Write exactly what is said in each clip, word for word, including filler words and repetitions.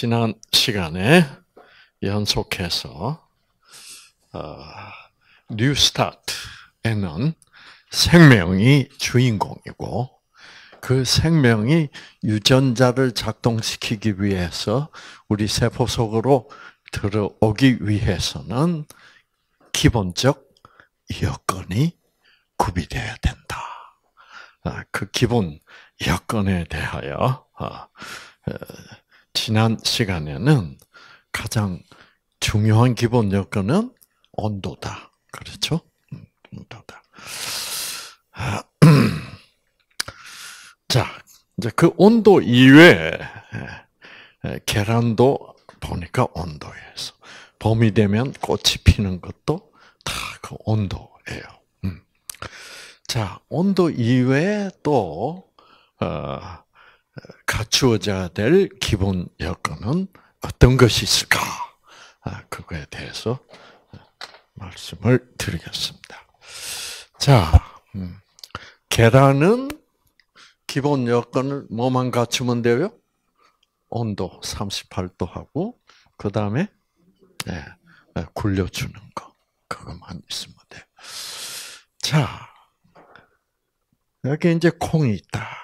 지난 시간에 연속해서 어, 뉴스타트에는 생명이 주인공이고 그 생명이 유전자를 작동시키기 위해서 우리 세포 속으로 들어오기 위해서는 기본적 여건이 구비되어야 된다. 그 기본 여건에 대하여 지난 시간에는 가장 중요한 기본 여건은 온도다. 그렇죠? 온도다. 자, 이제 그 온도 이외에 계란도 보니까 온도에서 봄이 되면 꽃이 피는 것도 다 그 온도예요. 자, 온도 이외에 또 어, 갖추어져야 될 기본 여건은 어떤 것이 있을까? 아, 그거에 대해서 말씀을 드리겠습니다. 자, 음, 계란은 기본 여건을 뭐만 갖추면 돼요? 온도 삼십팔 도하고 그 다음에 네, 굴려주는 거 그것만 있으면 돼요. 자, 여기 이제 콩이 있다.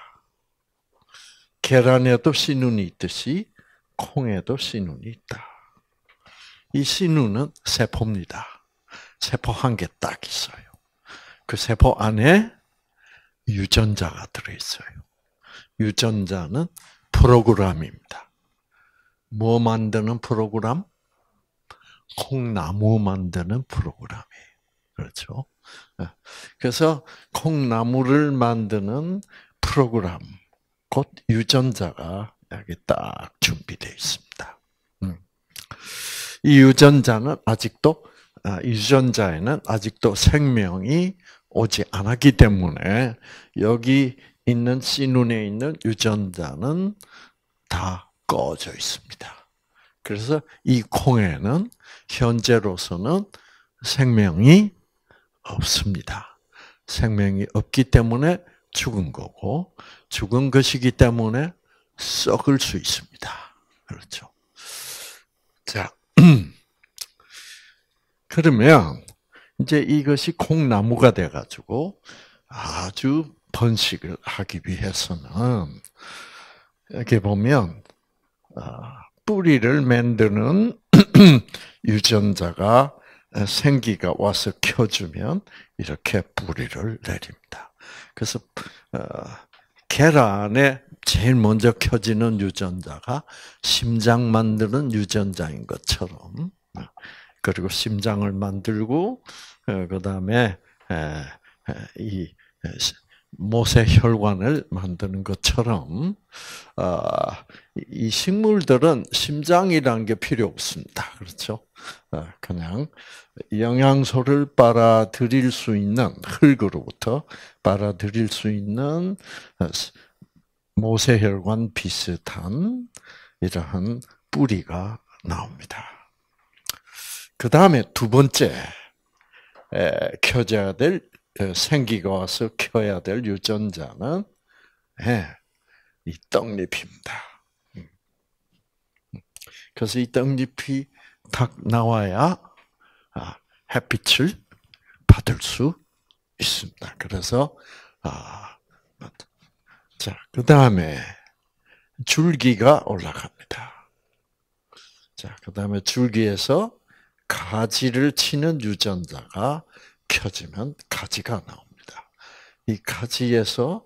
계란에도 씨눈이 있듯이 콩에도 씨눈이 있다. 이 씨눈은 세포입니다. 세포 한 개 딱 있어요. 그 세포 안에 유전자가 들어있어요. 유전자는 프로그램입니다. 뭐 만드는 프로그램? 콩나무 만드는 프로그램이에요. 그렇죠? 그래서 콩나무를 만드는 프로그램, 곧 유전자가 여기 딱 준비되어 있습니다. 이 유전자는 아직도, 유전자에는 아직도 생명이 오지 않았기 때문에 여기 있는 씨눈에 있는 유전자는 다 꺼져 있습니다. 그래서 이 콩에는 현재로서는 생명이 없습니다. 생명이 없기 때문에 죽은 거고, 죽은 것이기 때문에 썩을 수 있습니다. 그렇죠. 자, 그러면 이제 이것이 콩나무가 돼가지고 아주 번식을 하기 위해서는 여기 보면 뿌리를 만드는 유전자가 생기가 와서 켜주면 이렇게 뿌리를 내립니다. 그래서 계란에 제일 먼저 켜지는 유전자가 심장 만드는 유전자인 것처럼, 그리고 심장을 만들고 그 다음에 이 모세혈관을 만드는 것처럼 이 식물들은 심장이라는 게 필요 없습니다. 그렇죠? 그냥 영양소를 빨아들일 수 있는, 흙으로부터 빨아들일 수 있는 모세혈관 비슷한 이러한 뿌리가 나옵니다. 그 다음에 두 번째 켜져야 될, 생기가 와서 켜야 될 유전자는 이 떡잎입니다. 그래서 이 떡잎이 딱 나와야 햇빛을 받을 수 있습니다. 그래서 아, 자, 그 다음에 줄기가 올라갑니다. 자, 그 다음에 줄기에서 가지를 치는 유전자가 켜지면 가지가 나옵니다. 이 가지에서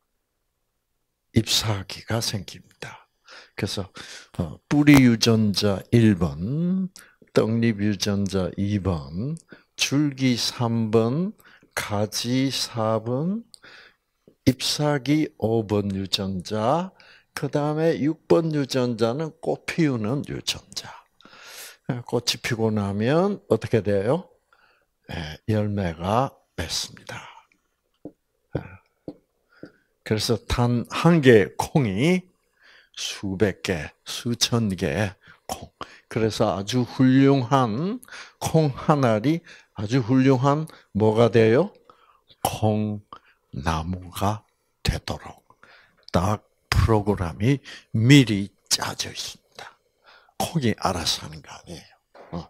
잎사귀가 생깁니다. 그래서 뿌리 유전자 일 번, 떡잎 유전자 이 번, 줄기 삼 번, 가지 사 번, 잎사귀 오 번 유전자, 그 다음에 육 번 유전자는 꽃 피우는 유전자. 꽃이 피고 나면 어떻게 돼요? 열매가 맺습니다. 그래서 단 한 개의 콩이 수백 개, 수천 개의 콩. 그래서 아주 훌륭한 콩 한 알이 아주 훌륭한 뭐가 돼요? 콩나무가 되도록 딱 프로그램이 미리 짜져 있습니다. 콩이 알아서 하는 거 아니에요. 어.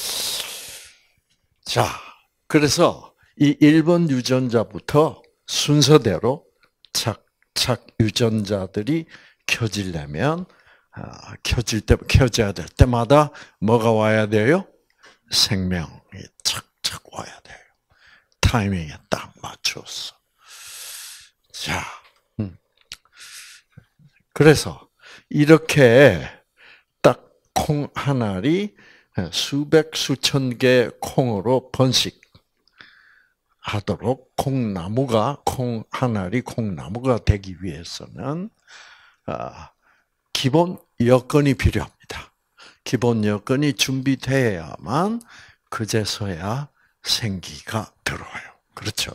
자, 그래서 이 일 번 유전자부터 순서대로 착착 유전자들이 켜지려면 아, 켜질 때 켜져야 될 때마다 뭐가 와야 돼요? 생명이 착착 와야 돼요. 타이밍에 딱 맞춰서. 자, 음. 그래서 이렇게 딱 콩 한 알이 수백 수천 개 콩으로 번식하도록 콩나무가 콩 한 알이 콩나무가 되기 위해서는 기본 여건이 필요합니다. 기본 여건이 준비돼야만 그제서야 생기가 들어와요. 그렇죠?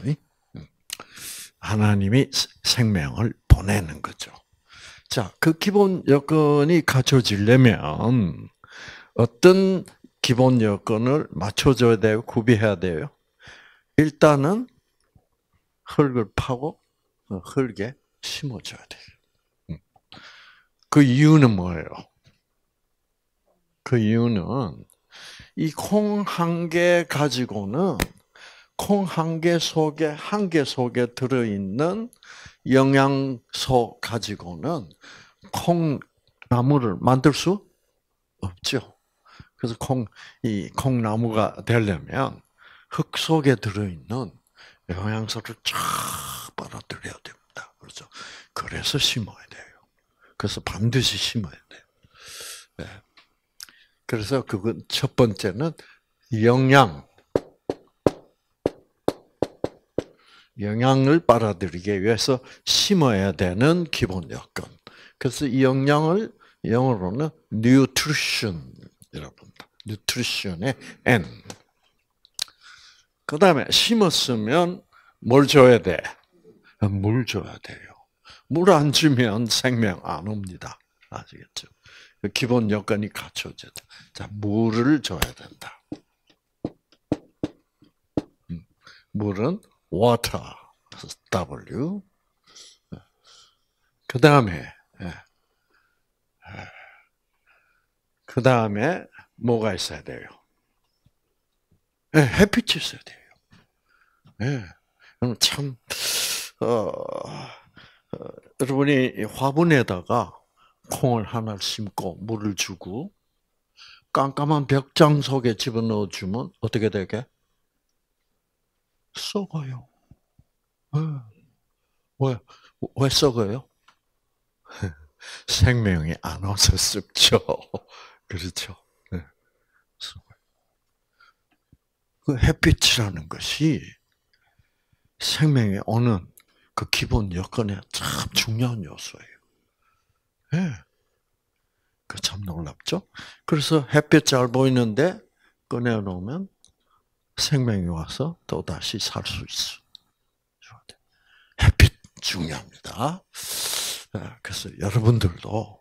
하나님이 생명을 보내는 거죠. 자, 그 기본 여건이 갖춰지려면 어떤 기본 여건을 맞춰줘야 돼요? 구비해야 돼요? 일단은 흙을 파고 흙에 심어줘야 돼요. 그 이유는 뭐예요? 그 이유는 이 콩 한 개 가지고는 콩 한 개 속에 한 개 속에 들어있는 영양소 가지고는 콩나무를 만들 수 없죠. 그래서 콩, 이 콩나무가 되려면 흙 속에 들어있는 영양소를 쫙 빨아들여야 됩니다. 그렇죠. 그래서 심어야 돼요. 그래서 반드시 심어야 돼요. 네. 그래서 그건 첫 번째는 영양, 영양을 빨아들이기 위해서 심어야 되는 기본 여건. 그래서 이 영양을 영어로는 nutrition이라고 합니다. nutrition의 N. 그 다음에 심었으면 뭘 줘야 돼? 물 줘야 돼요. 물 안 주면 생명 안 옵니다. 아시겠죠? 기본 여건이 갖춰져야 돼. 자, 물을 줘야 된다. 물은 water, W. 그 다음에, 그 다음에 뭐가 있어야 돼요? 네, 햇빛이 있어야 돼요. 네. 참, 어, 어, 여러분이 화분에다가 콩을 하나 심고 물을 주고 깜깜한 벽장 속에 집어넣어 주면 어떻게 되게? 썩어요. 왜? 왜, 왜 썩어요? 생명이 안 와서 썩죠. 그렇죠. 네. 그 햇빛이라는 것이 생명에 오는 그 기본 여건에 참 중요한 요소예요. 예. 네. 그 참 놀랍죠? 그래서 햇빛 잘 보이는데 꺼내놓으면 생명이 와서 또다시 살 수 있어. 햇빛 중요합니다. 그래서 여러분들도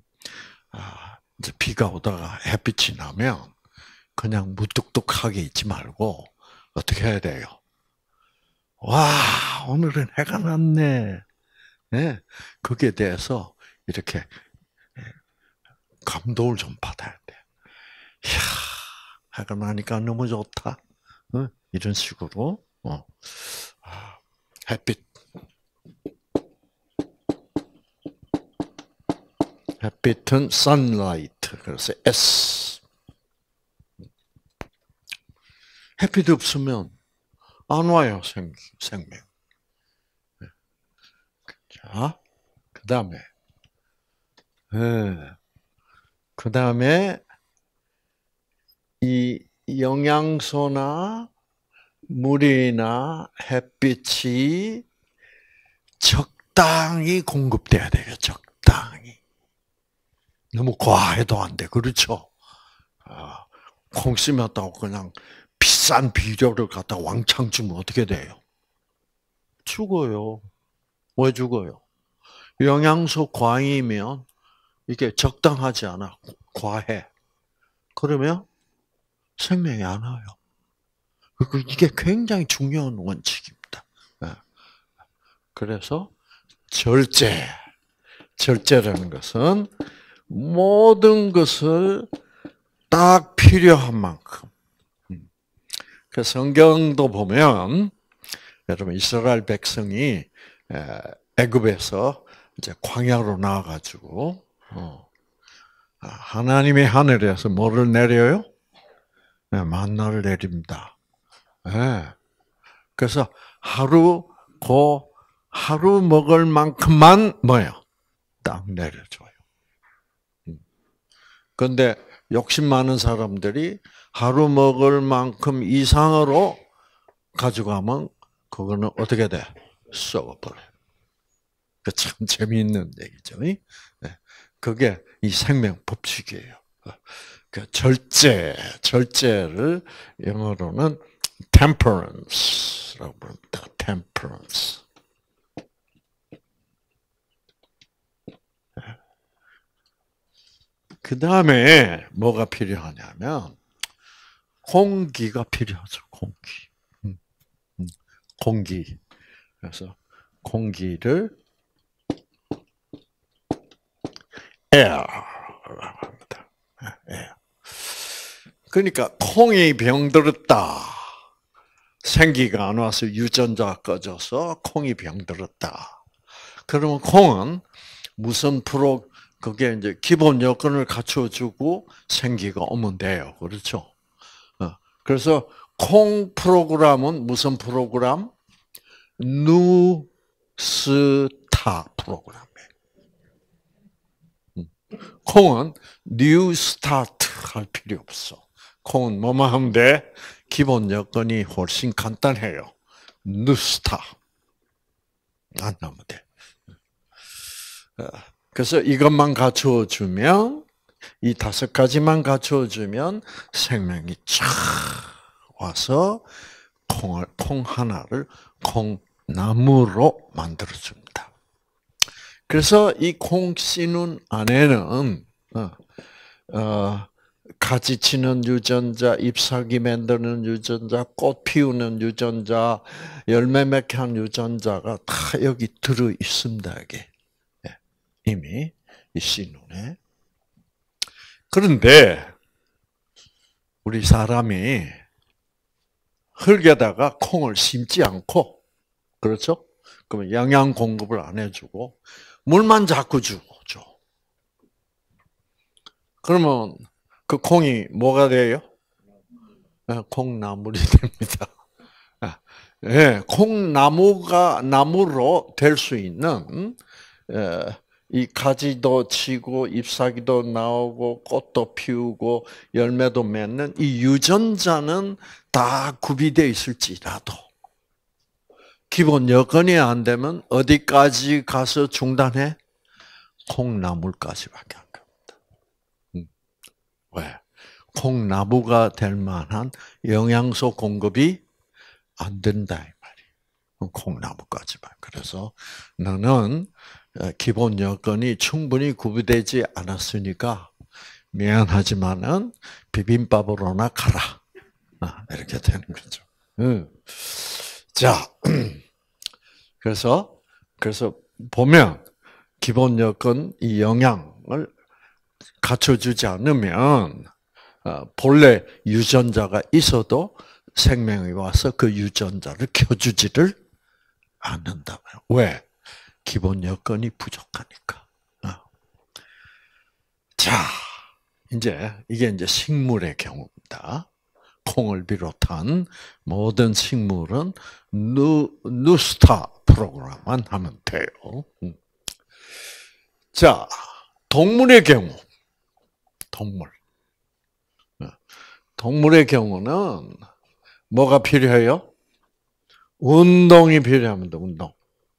이제 비가 오다가 햇빛이 나면 그냥 무뚝뚝하게 있지 말고 어떻게 해야 돼요? 와, 오늘은 해가 났네. 네, 거기에 대해서 이렇게 감동을 좀 받아야 돼. 이야, 해가 나니까 너무 좋다. 어? 이런 식으로 어. 햇빛, 햇빛은 sunlight, 그래서 S. 햇빛 없으면 안 와요, 생, 생명. 자, 그 다음에, 네. 그 다음에, 이 영양소나 물이나 햇빛이 적당히 공급돼야 돼요, 적당히. 너무 과해도 안 돼, 그렇죠? 아, 콩 심었다고 그냥 비싼 비료를 갖다 왕창 주면 어떻게 돼요? 죽어요. 왜 죽어요? 영양소 과잉이면 이게 적당하지 않아. 과해. 그러면 생명이 안 와요. 이게 굉장히 중요한 원칙입니다. 그래서 절제. 절제라는 것은 모든 것을 딱 필요한 만큼. 그 성경도 보면 여러분 이스라엘 백성이 애굽에서 이제 광야로 나와가지고 하나님의 하늘에서 뭐를 내려요? 만나를 내립니다. 그래서 하루 그 하루 먹을 만큼만 뭐요? 딱 내려줘요. 그런데 욕심 많은 사람들이 하루 먹을 만큼 이상으로 가져가면 그거는 어떻게 돼? 썩어버려요. 그 참 재미있는 얘기죠. 그게 이 생명 법칙이에요. 그 절제, 절제를 영어로는 temperance라고 부릅니다. temperance. 그 다음에 뭐가 필요하냐면 공기가 필요하죠. 공기. 공기. 그래서 공기를 air라고 합니다. air. 그러니까 콩이 병들었다. 생기가 안 와서 유전자가 꺼져서 콩이 병들었다. 그러면 콩은 무슨 프로 그게 이제 기본 여건을 갖춰주고 생기가 오면 돼요. 그렇죠? 그래서 콩 프로그램은 무슨 프로그램? 뉴스타 프로그램이에요. 콩은 뉴 스타트 할 필요 없어. 콩은 뭐만 하면 돼? 기본 여건이 훨씬 간단해요. 뉴스타. 안 하면 돼. 그래서 이것만 갖추어주면, 이 다섯 가지만 갖추어주면 생명이 쫙 와서 콩을, 콩 하나를 콩나무로 만들어줍니다. 그래서 이 콩 씨눈 안에는, 어, 어, 가지 치는 유전자, 잎사귀 만드는 유전자, 꽃 피우는 유전자, 열매 맺게 하는 유전자가 다 여기 들어 있습니다. 이게 이미 이 씨눈에. 그런데 우리 사람이 흙에다가 콩을 심지 않고, 그렇죠? 그러면 영양 공급을 안 해주고 물만 자꾸 주고 줘. 그러면 그 콩이 뭐가 돼요? 콩나물이 됩니다. 예, 콩나무가 나무로 될 수 있는 이 가지도 치고 잎사귀도 나오고 꽃도 피우고 열매도 맺는 이 유전자는 다 구비되어 있을지라도 기본 여건이 안 되면 어디까지 가서 중단해? 콩나물까지밖에 안 갑니다. 왜? 콩나무가 될 만한 영양소 공급이 안 된다 이 말이에요. 콩나무까지만. 그래서 너는 기본 여건이 충분히 구비되지 않았으니까 미안하지만은 비빔밥으로나 가라. 이렇게 되는 거죠. 자, 그래서 그래서 보면 기본 여건 이 영양을 갖춰주지 않으면 본래 유전자가 있어도 생명이 와서 그 유전자를 켜주지를 않는다고요. 왜? 기본 여건이 부족하니까. 자, 이제 이게 이제 식물의 경우입니다. 콩을 비롯한 모든 식물은 누, 누스타 프로그램만 하면 돼요. 자, 동물의 경우. 동물. 동물의 경우는 뭐가 필요해요? 운동이 필요합니다. 운동.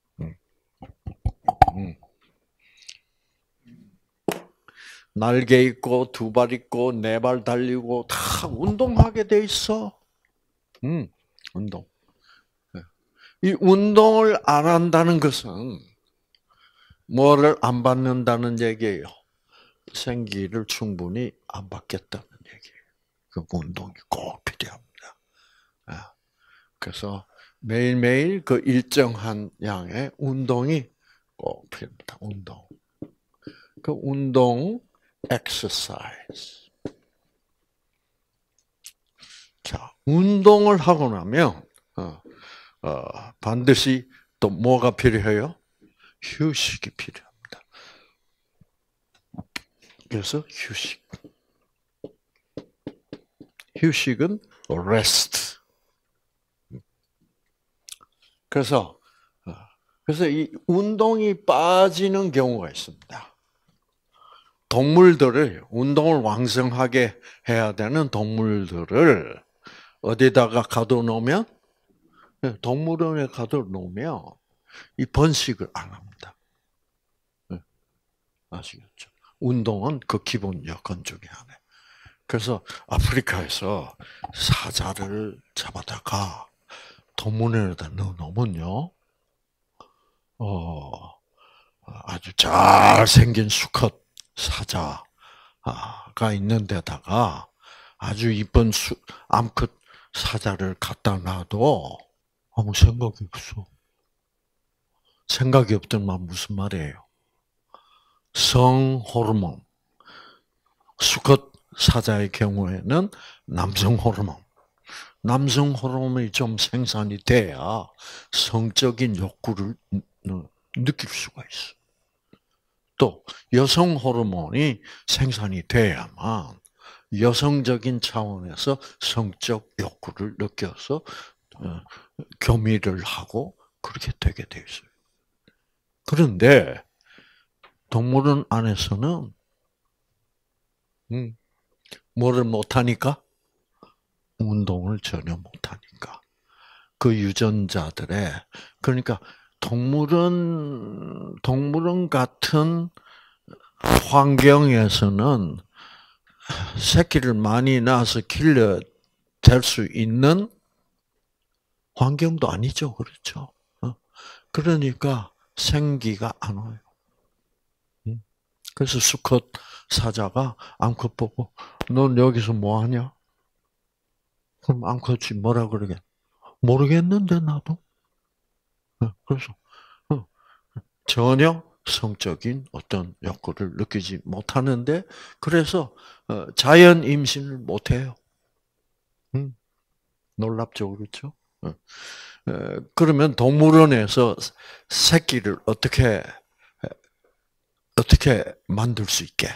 날개 있고 두 발 있고 네 발 달리고 다 운동하게 돼 있어. 음, 운동. 이 운동을 안 한다는 것은 뭐를 안 받는다는 얘기예요. 생기를 충분히 안 받겠다는 얘기예요. 그 운동이 꼭 필요합니다. 그래서 매일매일 그 일정한 양의 운동이 꼭 필요합니다. 운동. 그 운동 exercise. 자, 운동을 하고 나면 어, 어, 반드시 또 뭐가 필요해요? 휴식이 필요합니다. 그래서 휴식. 휴식은 rest. 그래서 그래서 이 운동이 빠지는 경우가 있습니다. 동물들을 운동을 왕성하게 해야 되는 동물들을 어디다가 가둬놓으면 동물원에 가둬놓으면 이 번식을 안 합니다. 아시겠죠? 운동은 그 기본 여건 중에 하나. 그래서 아프리카에서 사자를 잡아다가 동물원에다 넣어놓으면요, 어, 아주 잘생긴 수컷 사자가 있는 데다가 아주 이쁜 수, 암컷 사자를 갖다 놔도 아무 생각이 없어. 생각이 없던 말 무슨 말이에요? 성 호르몬. 수컷 사자의 경우에는 남성 호르몬. 남성 호르몬이 좀 생산이 돼야 성적인 욕구를 느낄 수가 있어. 또 여성 호르몬이 생산이 돼야만 여성적인 차원에서 성적 욕구를 느껴서 교미를 하고 그렇게 되게 돼 있어요. 그런데 동물원 안에서는 음, 뭐를 못하니까? 운동을 전혀 못하니까. 그 유전자들의, 그러니까 동물원, 동물원 같은 환경에서는 새끼를 많이 낳아서 길러 될 수 있는 환경도 아니죠. 그렇죠. 그러니까 생기가 안 와요. 그래서 수컷 사자가 암컷 보고, 넌 여기서 뭐 하냐? 그럼 암컷이 뭐라 그러게? 모르겠는데, 나도. 그래서, 전혀 성적인 어떤 욕구를 느끼지 못하는데, 그래서, 자연 임신을 못해요. 놀랍죠, 그렇죠? 그러면 동물원에서 새끼를 어떻게, 어떻게 만들 수 있게?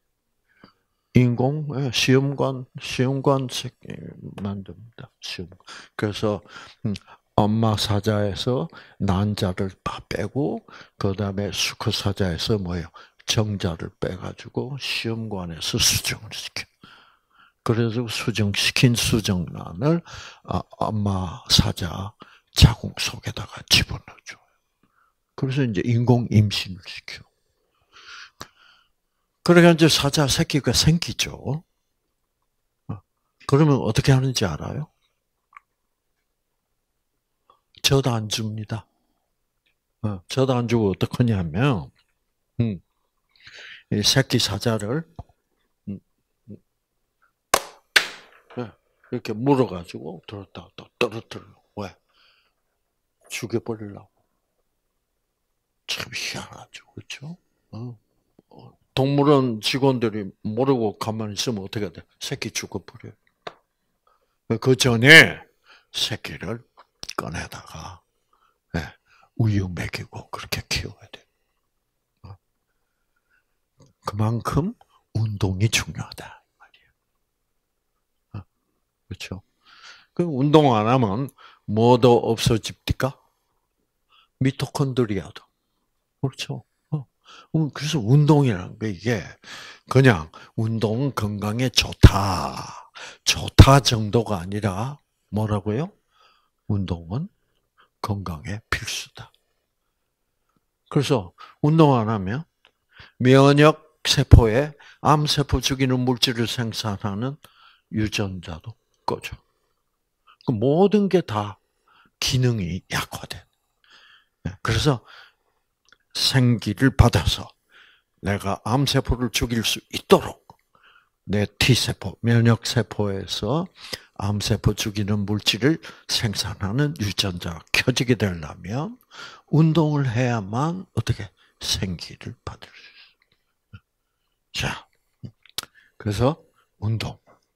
인공 시험관 시험관 만듭니다. 시험. 그래서 엄마 사자에서 난자를 다 빼고 그 다음에 수컷 사자에서 뭐예요? 정자를 빼가지고 시험관에서 수정을 시켜. 그래서 수정시킨 수정란을 엄마 사자 자궁 속에다가 집어넣어줘요. 그래서 이제 인공 임신을 시켜. 그러니까 이제 사자 새끼가 생기죠. 그러면 어떻게 하는지 알아요? 젖 안 줍니다. 젖 안 주고 어떻게 하냐면, 음, 이 새끼 사자를 음, 이렇게 물어가지고 들었다 또 떨어뜨려. 왜? 죽여버리려고. 참 희한하죠, 그렇죠? 어. 동물원 직원들이 모르고 가만히 있으면 어떻게 돼? 새끼 죽어버려요. 그 전에 새끼를 꺼내다가 우유 먹이고 그렇게 키워야 돼. 그만큼 운동이 중요하다 말이에요. 그렇죠? 그 운동 안 하면 뭐도 없어집니까? 미토콘드리아도. 그렇죠? 그래서 운동이라는 게 이게 그냥 운동은 건강에 좋다, 좋다 정도가 아니라 뭐라고요? 운동은 건강에 필수다. 그래서 운동 안 하면 면역 세포에 암세포 죽이는 물질을 생산하는 유전자도 꺼져. 모든 게 다 기능이 약화돼. 그래서 생기를 받아서 내가 암세포를 죽일 수 있도록 내 T세포, 면역세포에서 암세포 죽이는 물질을 생산하는 유전자가 켜지게 되려면 운동을 해야만 어떻게 생기를 받을 수 있어요. 자, 그래서 운동.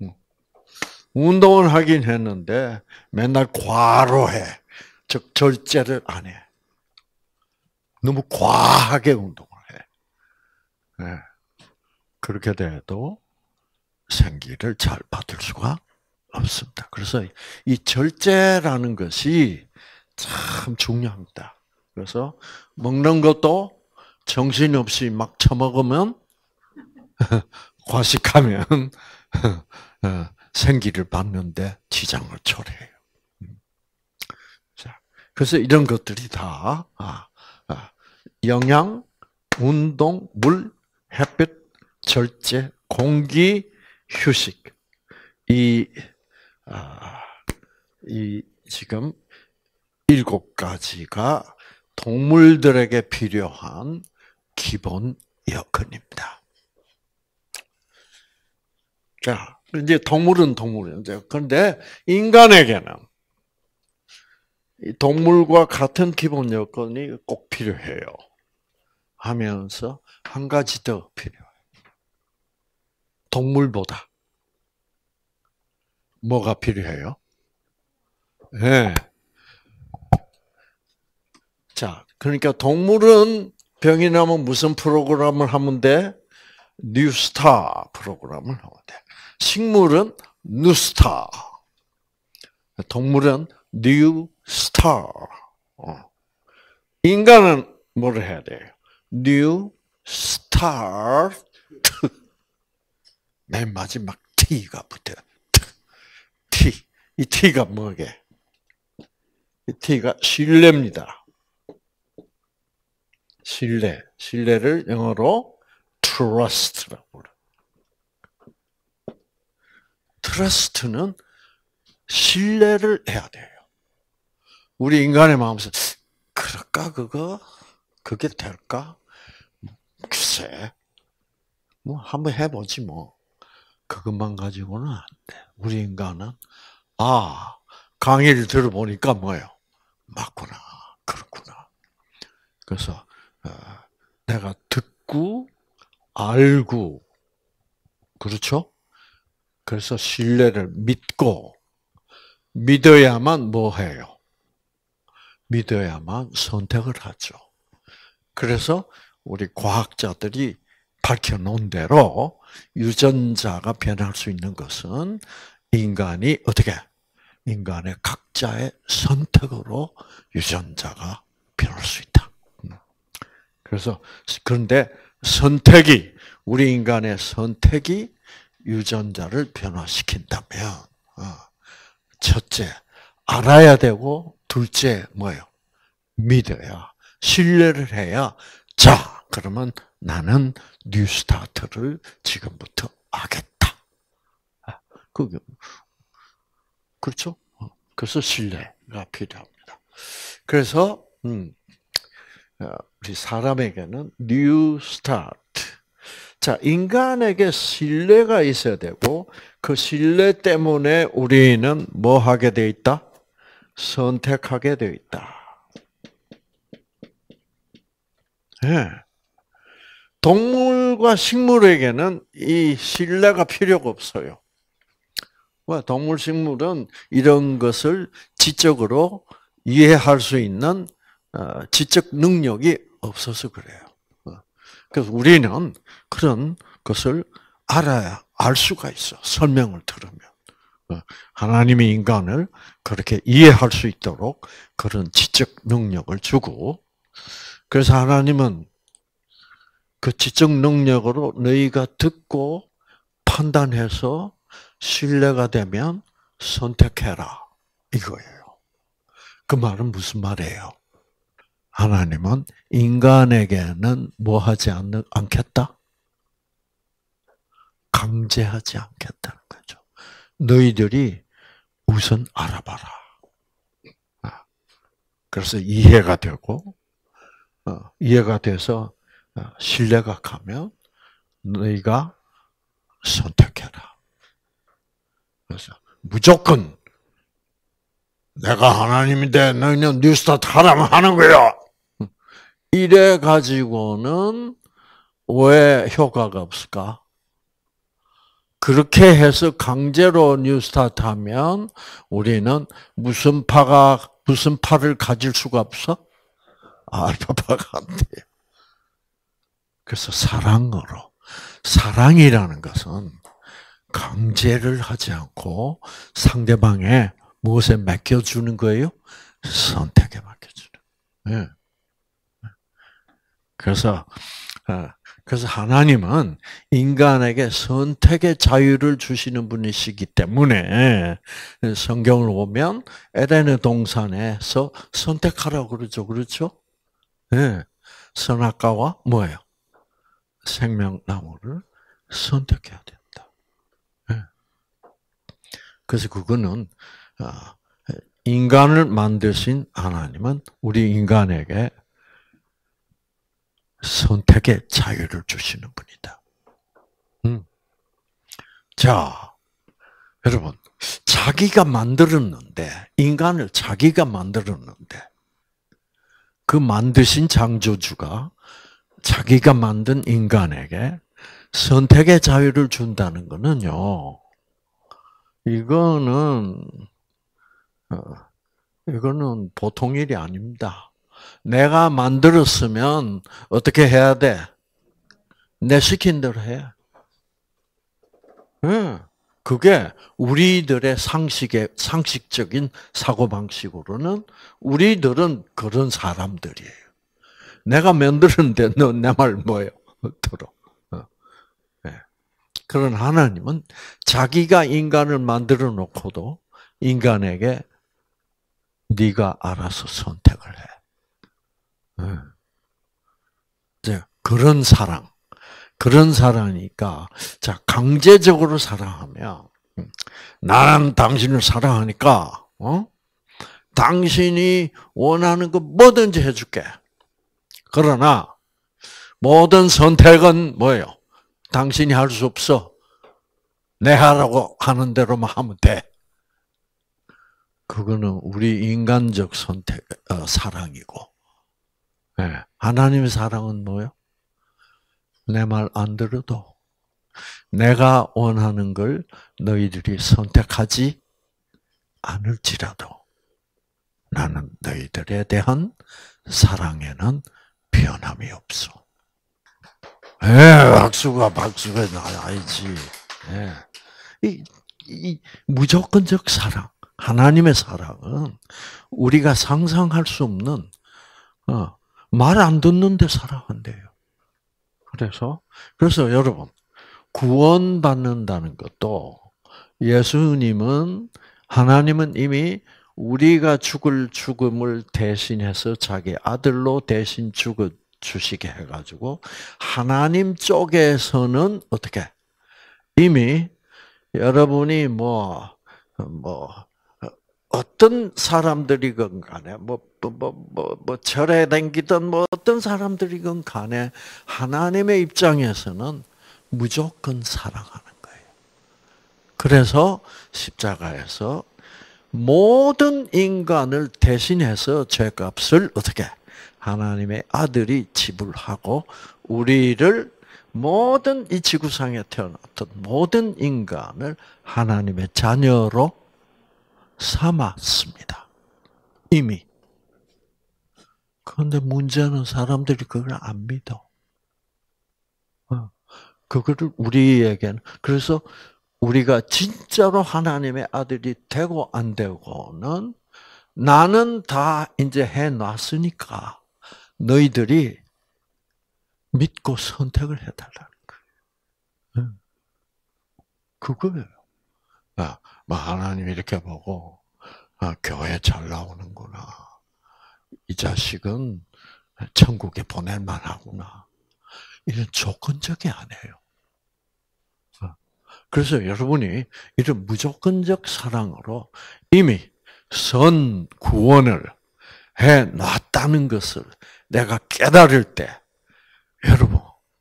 운동을 하긴 했는데 맨날 과로해. 즉 절제를 안 해. 너무 과하게 운동을 해. 네. 그렇게 돼도 생기를 잘 받을 수가 없습니다. 그래서 이 절제라는 것이 참 중요합니다. 그래서 먹는 것도 정신없이 막 처먹으면 과식하면 생기를 받는데 지장을 초래해요. 자, 그래서 이런 것들이 다 영양, 운동, 물, 햇빛, 절제, 공기, 휴식 이, 이 지금 일곱 가지가 동물들에게 필요한 기본 여건입니다. 자, 이제 동물은 동물이죠. 그런데 인간에게는 동물과 같은 기본 여건이 꼭 필요해요. 하면서 한 가지 더 필요해요. 동물보다 뭐가 필요해요? 네. 자, 그러니까 동물은 병이 나면 무슨 프로그램을 하면 돼? 뉴스타 프로그램을 하면 돼. 식물은 뉴스타. 동물은 뉴스타. 인간은 뭐를 해야 돼요? 뉴스타트. 맨 마지막 T가 붙어요. T. 이 T가 뭐게? 이 T가 신뢰입니다. 신뢰. 신뢰를 영어로 trust라고 불러요. trust는 신뢰를 해야 돼요. 우리 인간의 마음에서 그럴까 그거? 그게 될까? 글쎄. 뭐 한번 해보지 뭐. 그것만 가지고는 안 돼. 우리 인간은 아 강의를 들어보니까 뭐예요? 맞구나. 그렇구나. 그래서 어, 내가 듣고 알고 그렇죠? 그래서 신뢰를 믿고 믿어야만 뭐 해요? 믿어야만 선택을 하죠. 그래서 우리 과학자들이 밝혀놓은 대로 유전자가 변할 수 있는 것은 인간이 어떻게? 인간의 각자의 선택으로 유전자가 변할 수 있다. 그래서 그런데 선택이 우리 인간의 선택이 유전자를 변화시킨다면 첫째 알아야 되고 둘째 뭐예요? 믿어야 신뢰를 해야 자 그러면 나는 뉴스타트를 지금부터 하겠다. 그게 그렇죠? 그래서 신뢰가 필요합니다. 그래서 음, 우리 사람에게는 뉴스타트. 자, 인간에게 신뢰가 있어야 되고 그 신뢰 때문에 우리는 뭐 하게 돼 있다? 선택하게 돼 있다. 네. 동물과 식물에게는 이 신뢰가 필요가 없어요. 동물, 식물은 이런 것을 지적으로 이해할 수 있는 지적 능력이 없어서 그래요. 그래서 우리는 그런 것을 알아야 알 수가 있어. 설명을 들으면. 하나님이 인간을 그렇게 이해할 수 있도록 그런 지적 능력을 주고 그래서 하나님은 그 지적 능력으로 너희가 듣고 판단해서 신뢰가 되면 선택해라. 이거예요. 그 말은 무슨 말이에요? 하나님은 인간에게는 뭐 하지 않는, 않겠다? 강제하지 않겠다는 거죠. 너희들이 우선 알아봐라. 그래서 이해가 되고, 이해가 돼서 신뢰가 가면 너희가 선택해라. 그래서 무조건 내가 하나님인데 너희는 뉴스타트 하라면 하는 거야. 이래 가지고는 왜 효과가 없을까? 그렇게 해서 강제로 뉴스타트 하면 우리는 무슨 파가, 무슨 파를 가질 수가 없어? 알파파가 안 돼요. 그래서 사랑으로. 사랑이라는 것은 강제를 하지 않고 상대방의 무엇에 맡겨주는 거예요? 선택에 맡겨주는. 네. 그래서, 그래서 하나님은 인간에게 선택의 자유를 주시는 분이시기 때문에 성경을 보면 에덴의 동산에서 선택하라고 그러죠. 그렇죠? 네. 선악과와 뭐예요? 생명나무를 선택해야 된다. 네. 그래서 그거는 인간을 만드신 하나님은 우리 인간에게 선택의 자유를 주시는 분이다. 음. 자, 여러분, 자기가 만들었는데, 인간을 자기가 만들었는데, 그 만드신 창조주가 자기가 만든 인간에게 선택의 자유를 준다는 것은요, 이거는, 어, 이거는 보통 일이 아닙니다. 내가 만들었으면 어떻게 해야 돼? 내 시킨 대로 해. 그게 우리들의 상식의, 상식적인 사고방식으로는 우리들은 그런 사람들이에요. 내가 만들었는데 너 내 말 뭐예요? 들어. 그런 하나님은 자기가 인간을 만들어 놓고도 인간에게 네가 알아서 선택을 해. 이제 그런 사랑, 그런 사랑이니까, 자, 강제적으로 사랑하면, 나는 당신을 사랑하니까, 어? 당신이 원하는 거 뭐든지 해줄게. 그러나, 모든 선택은 뭐예요? 당신이 할 수 없어. 내 하라고 하는 대로만 하면 돼. 그거는 우리 인간적 선택, 어, 사랑이고, 네. 하나님의 사랑은 뭐예요? 내 말 안 들어도 내가 원하는 걸 너희들이 선택하지 않을지라도 나는 너희들에 대한 사랑에는 변함이 없어. 예, 박수가 박수가 나야지. 예. 이, 이 무조건적 사랑, 하나님의 사랑은 우리가 상상할 수 없는 어, 말 안 듣는데 사랑한대요. 그래서 그래서 여러분 구원받는다는 것도 예수님은 하나님은 이미 우리가 죽을 죽음을 대신해서 자기 아들로 대신 죽어 주시게 해가지고 하나님 쪽에서는 어떻게 이미 여러분이 뭐 뭐 어떤 사람들이건 간에 뭐 뭐 뭐 뭐 뭐 절에 댕기던 뭐 어떤 사람들이건 간에 하나님의 입장에서는 무조건 사랑하는 거예요. 그래서 십자가에서 모든 인간을 대신해서 죄값을 어떻게 하나님의 아들이 지불하고 우리를 모든 이 지구상에 태어났던 모든 인간을 하나님의 자녀로 삼았습니다. 이미. 그런데 문제는 사람들이 그걸 안 믿어. 그거를 우리에게는 그래서 우리가 진짜로 하나님의 아들이 되고 안 되고는 나는 다 이제 해놨으니까 너희들이 믿고 선택을 해달라는 거예요. 그거예요. 아, 뭐 하나님 이렇게 보고 아, 교회 잘 나오는구나. 이 자식은 천국에 보낼 만하구나. 이런 조건적이 아니에요. 그래서 여러분이 이런 무조건적 사랑으로 이미 선 구원을 해 놨다는 것을 내가 깨달을 때 여러분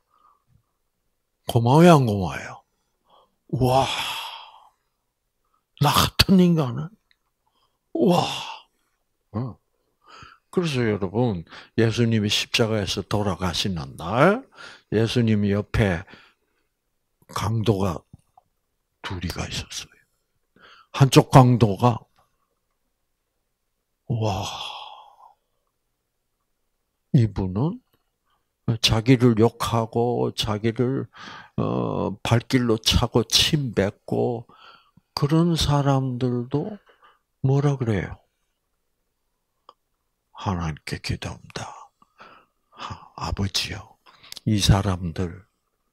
고마워요 안 고마워요? 와, 나 같은 인간은 와. 그래서 여러분 예수님이 십자가에서 돌아가시는 날 예수님이 옆에 강도가 둘이가 있었어요. 한쪽 강도가 와, 이분은 자기를 욕하고 자기를 어, 발길로 차고 침 뱉고 그런 사람들도 뭐라 그래요? 하나님께 기도합니다. 아버지요, 이 사람들도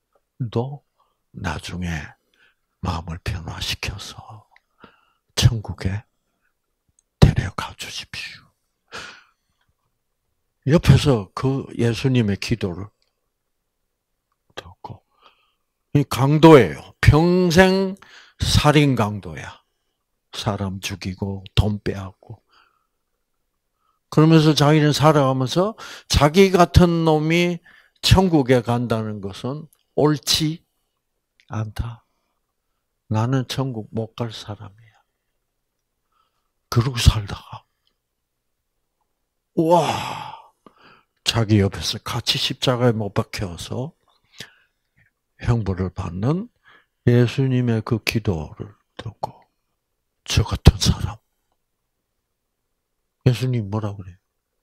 나중에 마음을 변화시켜서 천국에 데려가 주십시오. 옆에서 그 예수님의 기도를 듣고, 이 강도예요. 평생 살인 강도야. 사람 죽이고 돈 빼앗고. 그러면서 자기는 살아가면서 자기 같은 놈이 천국에 간다는 것은 옳지 않다. 나는 천국 못 갈 사람이야. 그러고 살다가 와, 자기 옆에서 같이 십자가에 못 박혀서 형벌을 받는 예수님의 그 기도를 듣고 저 같은 사람, 예수님 뭐라 그래요?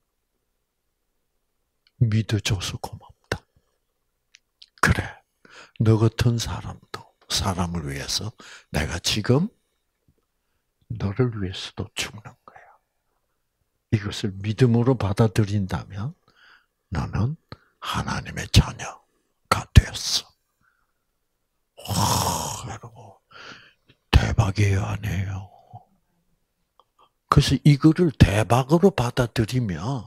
믿어줘서 고맙다. 그래, 너 같은 사람도 사람을 위해서 내가 지금 너를 위해서도 죽는 거야. 이것을 믿음으로 받아들인다면 너는 하나님의 자녀가 되었어. 와, 여러분, 대박이에요, 아니에요? 그래서 이거를 대박으로 받아들이면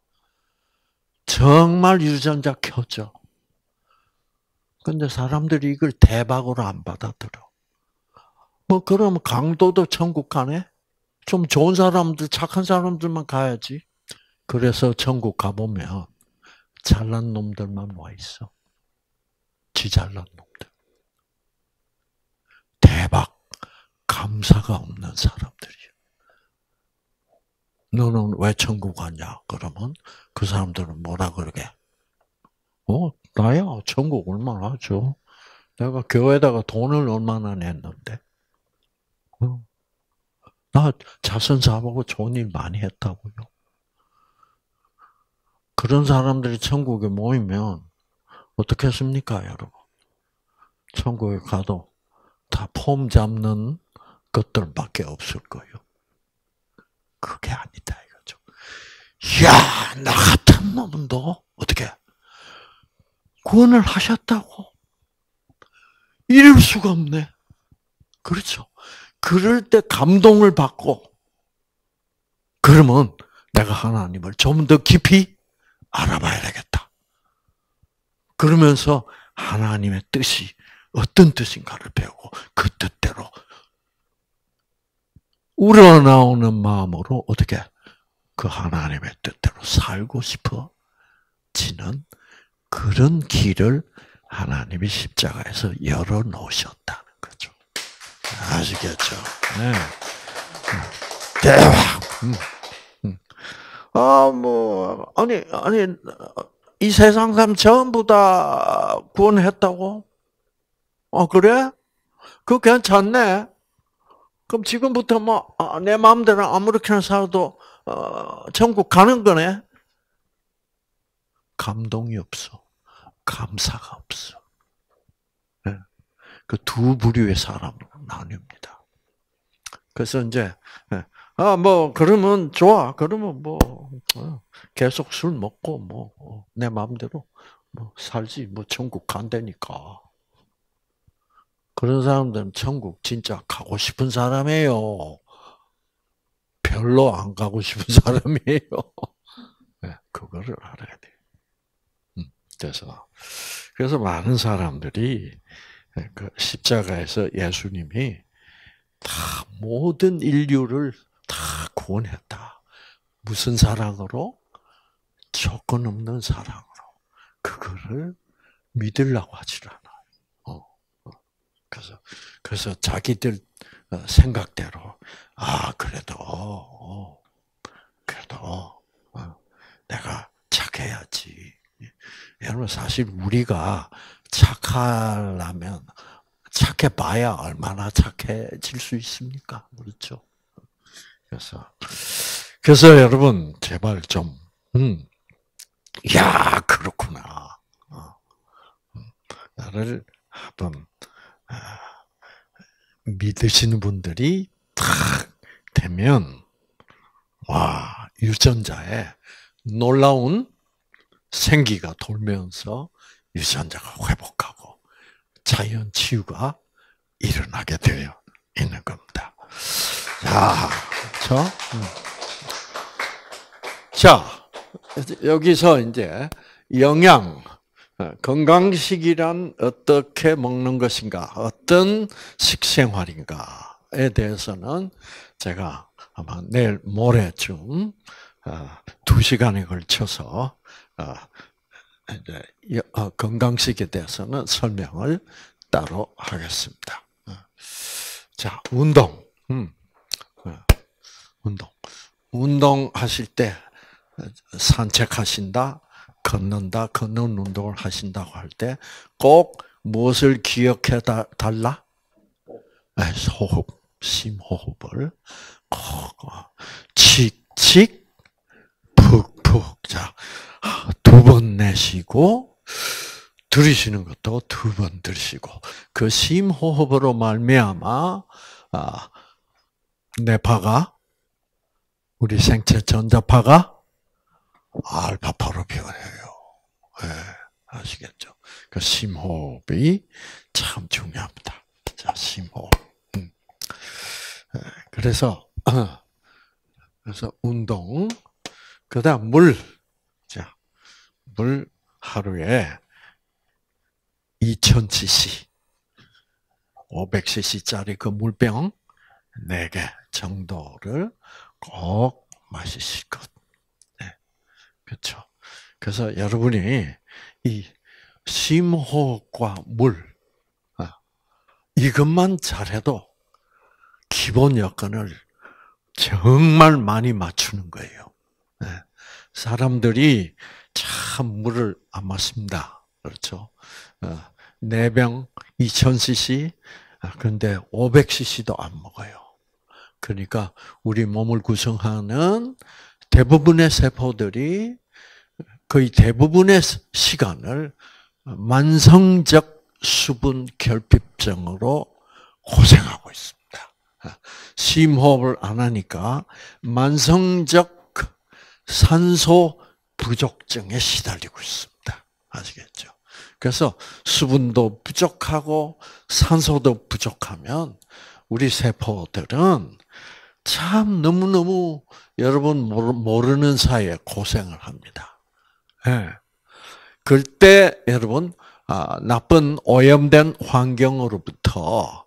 정말 유전자 켜져. 근데 사람들이 이걸 대박으로 안 받아들여. 뭐, 그러면 강도도 천국 가네? 좀 좋은 사람들, 착한 사람들만 가야지. 그래서 천국 가보면 잘난 놈들만 와 있어. 지 잘난 놈들. 대박, 감사가 없는 사람들이야. 너는 왜 천국 가냐? 그러면 그 사람들은 뭐라 그러게? 어, 나야 천국 얼마나 하죠? 내가 교회에다가 돈을 얼마나 냈는데? 어, 나 자선 사업하고 좋은 일 많이 했다고요. 그런 사람들이 천국에 모이면 어떻게 했습니까, 여러분? 천국에 가도 다 폼 잡는 것들밖에 없을 거예요. 그게 아니다 이거죠. 이야, 나 같은 놈도 어떻게 구원을 하셨다고? 이럴 수가 없네. 그렇죠. 그럴 때 감동을 받고, 그러면 내가 하나님을 좀 더 깊이 알아봐야 되겠다. 그러면서 하나님의 뜻이 어떤 뜻인가를 배우고 그 뜻대로 우러나오는 마음으로 어떻게 그 하나님의 뜻대로 살고 싶어지는 그런 길을 하나님이 십자가에서 열어놓으셨다는 거죠. 아시겠죠? 네. 대박. 음. 음. 아, 뭐, 아니, 아니, 이 세상 사람 전부 다 구원했다고? 어, 그래? 그거 괜찮네. 그럼 지금부터 뭐, 내 마음대로 아무렇게나 살아도, 어, 천국 가는 거네? 감동이 없어. 감사가 없어. 네. 그 두 부류의 사람으로 나뉩니다. 그래서 이제, 아, 뭐, 그러면 좋아. 그러면 뭐, 계속 술 먹고, 뭐, 내 마음대로, 뭐, 살지. 뭐, 천국 간다니까. 그런 사람들은 천국 진짜 가고 싶은 사람이에요. 별로 안 가고 싶은 사람이에요. 네, 그거를 알아야 돼요. 그래서, 그래서 많은 사람들이 그 십자가에서 예수님이 다 모든 인류를 다 구원했다. 무슨 사랑으로? 조건 없는 사랑으로. 그거를 믿으려고 하질 않아요. 어. 그래서, 그래서 자기들 생각대로, 아, 그래도, 어, 그래도, 어, 내가 착해야지. 여러분, 사실 우리가 착하려면, 착, 착해봐야 얼마나 착해질 수 있습니까? 그렇죠? 그래서 그래서 여러분 제발 좀 음, 야 그렇구나. 어, 나를 한번 믿으시는 분들이 탁 되면 와 유전자에 놀라운 생기가 돌면서 유전자가 회복하고 자연 치유가 일어나게 되어 있는 겁니다. 자, 그렇죠? 음. 자, 여기서 이제 영양, 건강식이란 어떻게 먹는 것인가, 어떤 식생활인가에 대해서는 제가 아마 내일 모레쯤 두 시간에 걸쳐서 이제 건강식에 대해서는 설명을 따로 하겠습니다. 자, 운동. 음. 운동. 운동하실 때 산책하신다, 걷는다, 걷는 운동을 하신다고 할 때 꼭 무엇을 기억해 달라? 호흡, 심호흡을 꼭 칙칙, 푹푹. 자, 두 번 내쉬고 들이쉬는 것도 두 번 들이쉬고 그 심호흡으로 말미암아 아, 뇌파가 우리 생체 전자파가 알파파로 변해요. 네, 아시겠죠? 그 심호흡이 참 중요합니다. 자, 심호흡. 음. 그래서 그래서 운동, 그다음 물. 자, 물 하루에 이천 씨씨, 오백 씨씨짜리 그 물병 네 개 정도를 꼭 마시실 것. 네. 그렇죠. 그래서 여러분이 이 심호흡과 물, 이것만 잘해도 기본 여건을 정말 많이 맞추는 거예요. 네. 사람들이 참 물을 안 마십니다. 그렇죠. 네 병 이천 씨씨, 그런데 오백 씨씨도 안 먹어요. 그러니까 우리 몸을 구성하는 대부분의 세포들이 거의 대부분의 시간을 만성적 수분 결핍증으로 고생하고 있습니다. 심호흡을 안 하니까 만성적 산소 부족증에 시달리고 있습니다. 아시겠죠? 그래서 수분도 부족하고 산소도 부족하면 우리 세포들은 참 너무너무 여러분 모르는 사이에 고생을 합니다. 네. 그때 여러분 나쁜 오염된 환경으로부터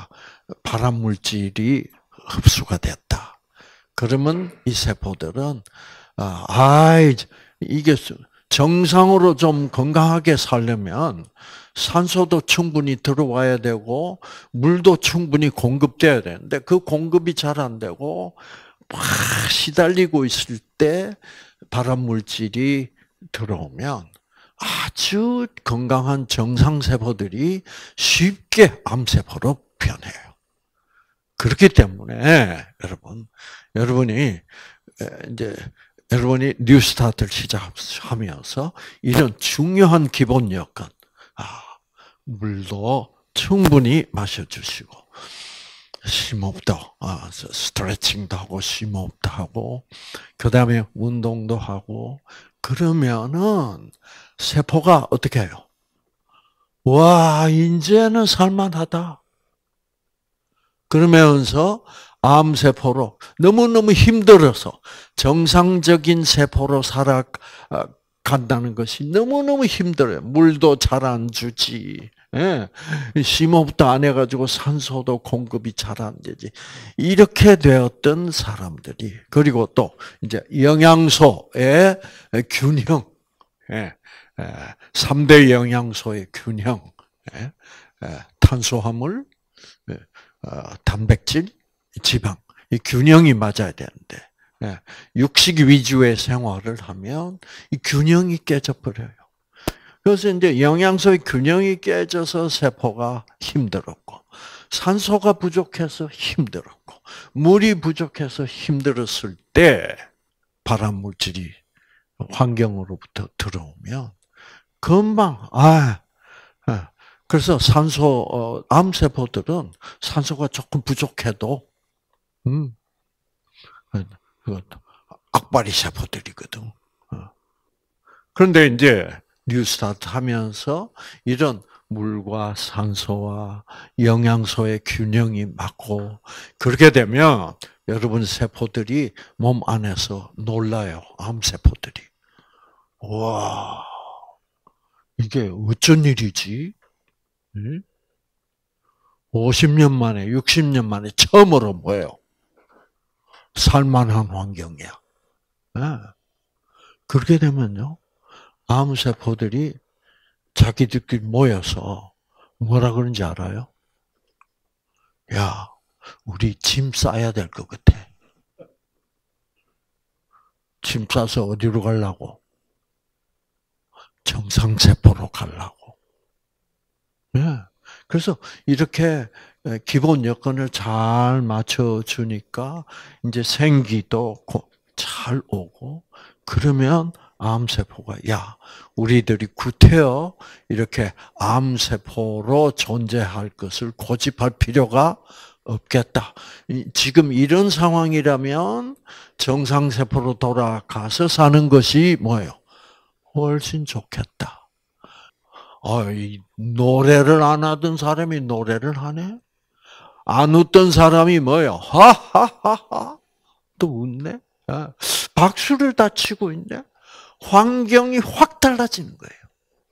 발암물질이 흡수가 됐다. 그러면 이 세포들은 아, 이게 정상으로 좀 건강하게 살려면 산소도 충분히 들어와야 되고 물도 충분히 공급돼야 되는데 그 공급이 잘 안 되고 막 시달리고 있을 때 발암물질이 들어오면 아주 건강한 정상세포들이 쉽게 암세포로 변해요. 그렇기 때문에 여러분, 여러분이 이제 여러분이 뉴스타트를 시작하면서 이런 중요한 기본 여건, 아, 물도 충분히 마셔주시고, 심호흡도, 아, 스트레칭도 하고, 심호흡도 하고, 그 다음에 운동도 하고, 그러면은 세포가 어떻게 해요? 와, 이제는 살만하다. 그러면서 암세포로 너무너무 힘들어서 정상적인 세포로 살아간다는 것이 너무너무 힘들어요. 물도 잘 안 주지. 예. 심호흡도 안 해가지고 산소도 공급이 잘 안 되지. 이렇게 되었던 사람들이, 그리고 또 이제 영양소의 균형, 예. 삼 대 영양소의 균형, 예. 탄수화물, 단백질, 지방, 이 균형이 맞아야 되는데 육식 위주의 생활을 하면 이 균형이 깨져버려요. 그래서 이제 영양소의 균형이 깨져서 세포가 힘들었고, 산소가 부족해서 힘들었고, 물이 부족해서 힘들었을 때 발암 물질이 환경으로부터 들어오면 금방 아 그래서 산소 어, 암 세포들은 산소가 조금 부족해도 음 그것도 악바리 세포들이거든. 그런데 이제 뉴스타트 하면서 이런 물과 산소와 영양소의 균형이 맞고 그렇게 되면 여러분 세포들이 몸 안에서 놀라요. 암 세포들이. 와, 이게 어쩐 일이지? 오십 년 만에, 육십 년 만에 처음으로 뭐예요? 살만한 환경이야. 그렇게 되면요, 암 세포들이 자기들끼리 모여서 뭐라 그런지 알아요? 야, 우리 짐 싸야 될 것 같아. 짐 싸서 어디로 가려고? 정상세포로 가려고. 네. 그래서 이렇게 기본 여건을 잘 맞춰주니까 이제 생기도 잘 오고, 그러면 암세포가, 야, 우리들이 구태여 이렇게 암세포로 존재할 것을 고집할 필요가 없겠다. 지금 이런 상황이라면 정상세포로 돌아가서 사는 것이 뭐예요? 훨씬 좋겠다. 어, 이 노래를 안 하던 사람이 노래를 하네? 안 웃던 사람이 뭐예요? 하하하하. 또 웃네? 박수를 다 치고 있네? 환경이 확 달라지는 거예요.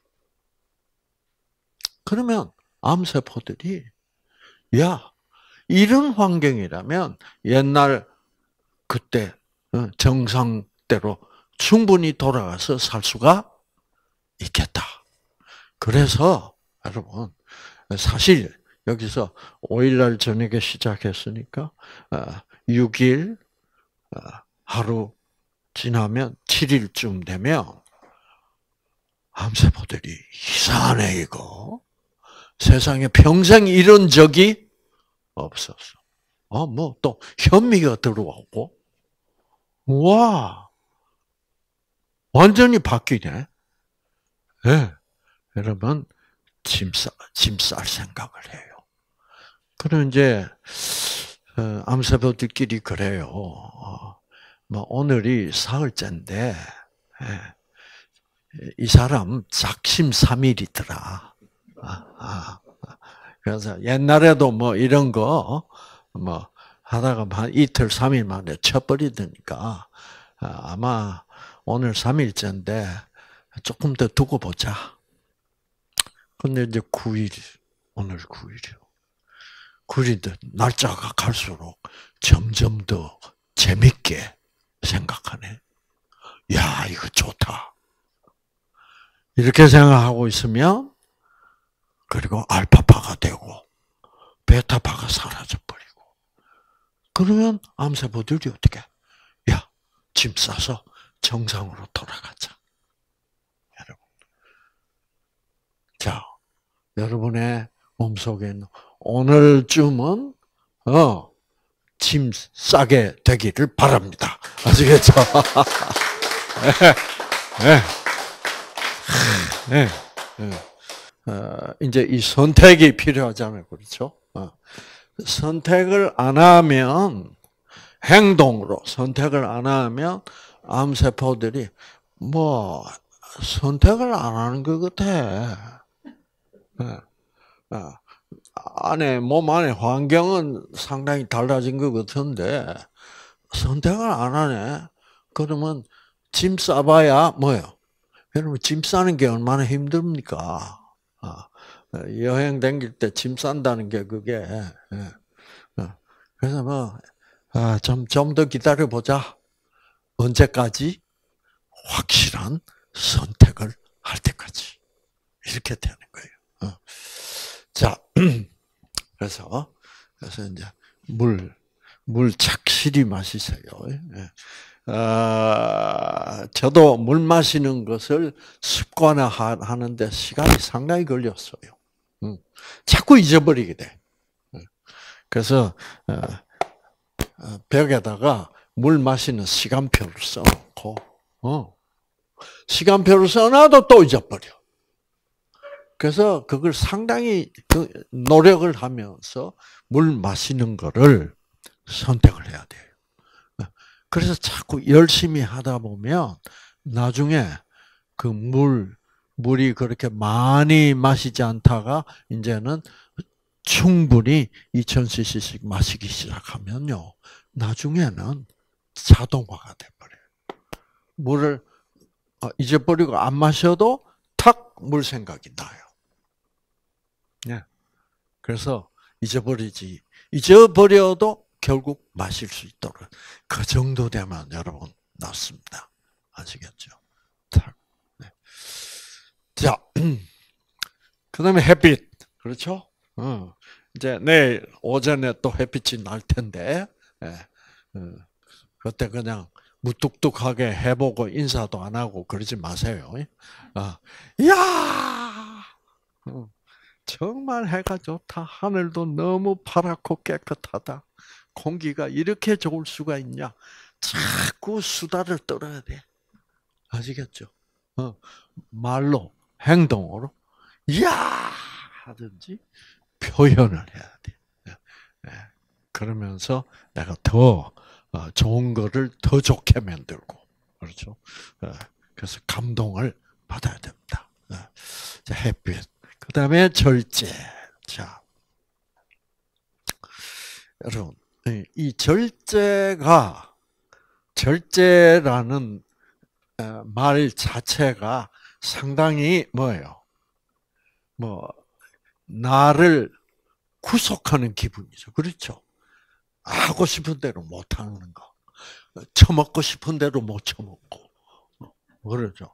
그러면 암세포들이, 야, 이런 환경이라면 옛날 그때 정상대로 충분히 돌아가서 살 수가 있겠다. 그래서 여러분 사실 여기서 오 일날 저녁에 시작했으니까 육 일 하루 지나면 칠 일쯤 되면 암세포들이 이상하네 이거. 세상에 평생 이런 적이 없었어. 어, 뭐 또 현미가 들어오고, 와, 완전히 바뀌네. 예. 네. 여러분, 짐 싸, 짐 쌀 생각을 해요. 그럼 이제, 암세포들끼리 그래요. 뭐, 오늘이 사흘째인데, 이 사람 작심삼일이더라. 그래서 옛날에도 뭐 이런 거, 뭐, 하다가 한 이틀, 삼일 만에 쳐버리더니까, 아마 오늘 삼일째인데, 조금 더 두고 보자. 근데 이제 구 일, 오늘 구 일이요. 구 일인데 날짜가 갈수록 점점 더 재밌게 생각하네. 야, 이거 좋다. 이렇게 생각하고 있으면, 그리고 알파파가 되고, 베타파가 사라져버리고. 그러면 암세포들이 어떻게? 야, 짐 싸서 정상으로 돌아가자. 여러분. 자, 여러분의 몸속에는 오늘쯤은 어, 짐 싸게 되기를 바랍니다. 아시겠죠? 네, 네, 네. 어, 이제 이 선택이 필요하잖아요, 그렇죠? 어. 선택을 안 하면 행동으로 선택을 안 하면 암세포들이 뭐 선택을 안 하는 것 같아. 안에 몸 안에 환경은 상당히 달라진 것 같은데 선택을 안 하네. 그러면 짐 싸봐야 뭐요? 여러분 짐 싸는 게 얼마나 힘듭니까? 여행 다닐 때 짐 싼다는 게 그게. 그래서 뭐 좀 좀 더 기다려 보자. 언제까지? 확실한 선택을 할 때까지. 이렇게 되는 거예요. 자, 그래서, 그래서 이제 물, 물 착실히 마시세요. 예. 어, 저도 물 마시는 것을 습관화하는데 시간이 상당히 걸렸어요. 음, 자꾸 잊어버리게 돼. 그래서 어, 벽에다가 물 마시는 시간표를 써놓고, 어, 시간표를 써놔도 또 잊어버려. 그래서 그걸 상당히 그 노력을 하면서 물 마시는 거를 선택을 해야 돼요. 그래서 자꾸 열심히 하다 보면 나중에 그 물, 물이 그렇게 많이 마시지 않다가 이제는 충분히 이천 씨씨씩 마시기 시작하면요. 나중에는 자동화가 돼버려요. 물을 잊어버리고 안 마셔도 탁 물 생각이 나요. 네. 그래서 잊어버리지. 잊어버려도 결국 마실 수 있도록. 그 정도 되면 여러분 낫습니다. 아시겠죠? 네. 자, 그 다음에 햇빛. 그렇죠? 어. 이제 내일 오전에 또 햇빛이 날 텐데, 예. 어. 그때 그냥 무뚝뚝하게 해보고 인사도 안 하고 그러지 마세요. 아, 이야! 정말 해가 좋다. 하늘도 너무 파랗고 깨끗하다. 공기가 이렇게 좋을 수가 있냐. 자꾸 수다를 떨어야 돼. 아시겠죠? 어, 말로, 행동으로, 이야! 하든지 표현을 해야 돼. 그러면서 내가 더 좋은 거를 더 좋게 만들고, 그렇죠? 그래서 감동을 받아야 됩니다. 자, 햇빛. 그 다음에 절제. 자, 여러분, 이 절제가, 절제라는 말 자체가 상당히 뭐예요? 뭐, 나를 구속하는 기분이죠. 그렇죠? 하고 싶은 대로 못 하는 거. 처먹고 싶은 대로 못 처먹고. 그러죠.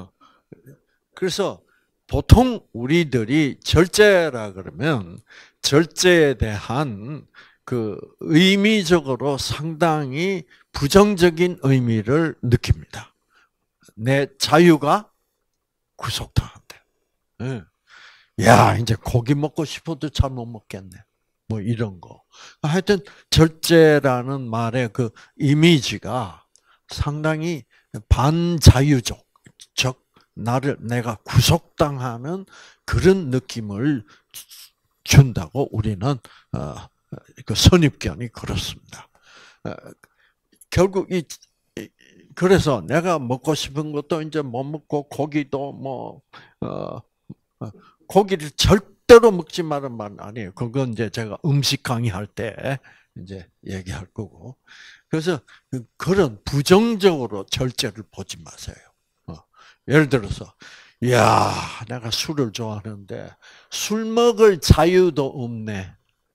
그래서 보통 우리들이 절제라 그러면 절제에 대한 그 의미적으로 상당히 부정적인 의미를 느낍니다. 내 자유가 구속당한대. 야, 이제 고기 먹고 싶어도 잘 못 먹겠네. 뭐 이런 거. 하여튼 절제라는 말의 그 이미지가 상당히 반자유적, 즉 나를 내가 구속당하는 그런 느낌을 준다고 우리는 어, 그 선입견이 그렇습니다. 어, 결국 이 그래서 내가 먹고 싶은 것도 이제 못 먹고 고기도 뭐 어, 고기를 절대로 먹지 말은 말 아니에요. 그건 이제 제가 음식 강의할 때 이제 얘기할 거고. 그래서 그런 부정적으로 절제를 보지 마세요. 예를 들어서, 야, 내가 술을 좋아하는데 술 먹을 자유도 없네.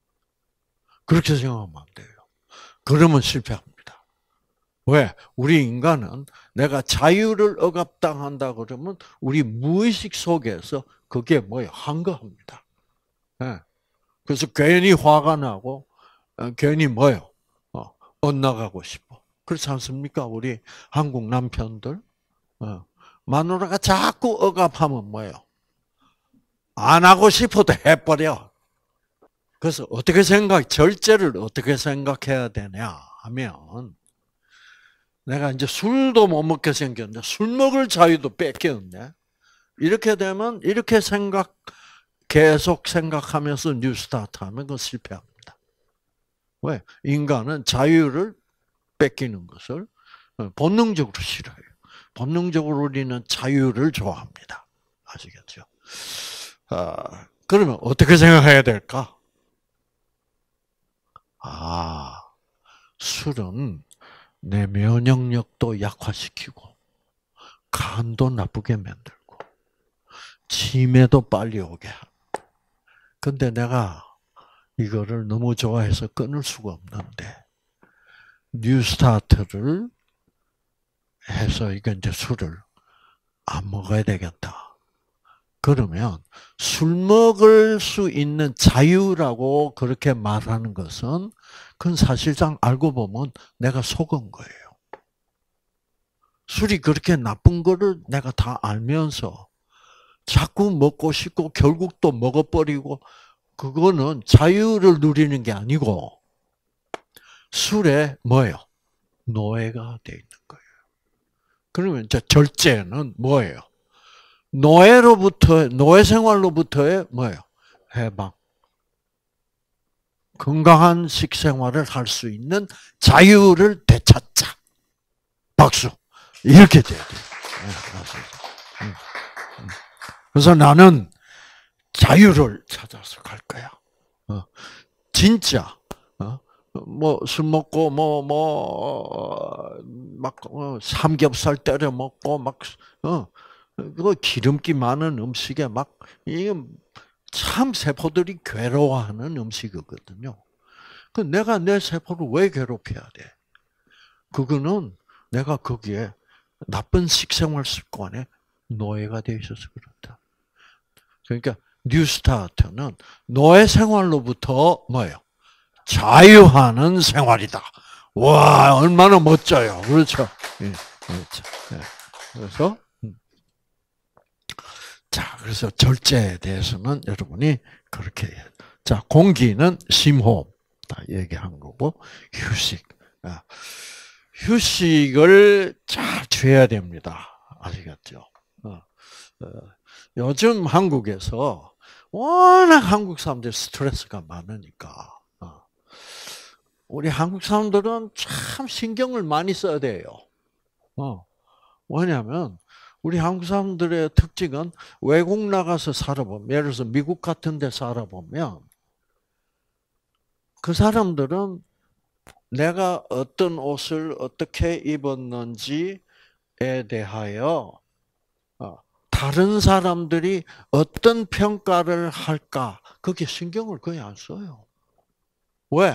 그렇게 생각하면 안 돼요. 그러면 실패합니다. 왜? 우리 인간은 내가 자유를 억압당한다 그러면 우리 무의식 속에서 그게 뭐예요? 한거합니다. 네. 그래서 괜히 화가 나고 괜히 뭐예요? 어, 엇나가고 싶어. 그렇지 않습니까? 우리 한국 남편들. 어. 마누라가 자꾸 억압하면 뭐예요? 안 하고 싶어도 해버려. 그래서 어떻게 생각, 절제를 어떻게 생각해야 되냐 하면, 내가 이제 술도 못 먹게 생겼네. 술 먹을 자유도 뺏겼네. 이렇게 되면, 이렇게 생각, 계속 생각하면서 뉴스타트 하면 그건 실패합니다. 왜? 인간은 자유를 뺏기는 것을 본능적으로 싫어해요. 본능적으로 우리는 자유를 좋아합니다. 아시겠죠? 아, 그러면 어떻게 생각해야 될까? 아, 술은 내 면역력도 약화시키고, 간도 나쁘게 만들고, 치매도 빨리 오게 하고. 근데 내가 이거를 너무 좋아해서 끊을 수가 없는데, 뉴스타트를 해서 이건 이제 술을 안 먹어야 되겠다. 그러면 술 먹을 수 있는 자유라고 그렇게 말하는 것은 그건 사실상 알고 보면 내가 속은 거예요. 술이 그렇게 나쁜 거를 내가 다 알면서 자꾸 먹고 싶고 결국 또 먹어버리고, 그거는 자유를 누리는 게 아니고 술에 뭐예요? 노예가 돼 있는 거예요. 그러면 이제 절제는 뭐예요? 노예로부터, 노예 생활로부터의 뭐예요? 해방. 건강한 식생활을 할 수 있는 자유를 되찾자. 박수. 이렇게 돼야 돼요. 그래서 나는 자유를 찾아서 갈 거야. 진짜. 뭐 술 먹고 뭐 뭐 막 삼겹살 때려 먹고 막 어 그 기름기 많은 음식에 막 이게 참 세포들이 괴로워하는 음식이거든요. 그 내가 내 세포를 왜 괴롭혀야 돼? 그거는 내가 거기에 나쁜 식생활 습관에 노예가 돼 있어서 그렇다. 그러니까 뉴스타트는 노예 생활로부터 뭐예요? 자유하는 생활이다. 와, 얼마나 멋져요. 그렇죠? 예, 그렇죠. 예. 그래서 자, 그래서 절제에 대해서는 여러분이 그렇게 해요. 자, 공기는 심호흡 다 얘기한 거고, 휴식. 휴식을 잘 취해야 됩니다. 아시겠죠? 요즘 한국에서 워낙 한국 사람들 스트레스가 많으니까 우리 한국 사람들은 참 신경을 많이 써야 돼요. 왜냐하면 우리 한국 사람들의 특징은 외국 나가서 살아보면, 예를 들어서 미국 같은 데 살아보면 그 사람들은 내가 어떤 옷을 어떻게 입었는지에 대하여 다른 사람들이 어떤 평가를 할까, 그게 신경을 거의 안 써요. 왜?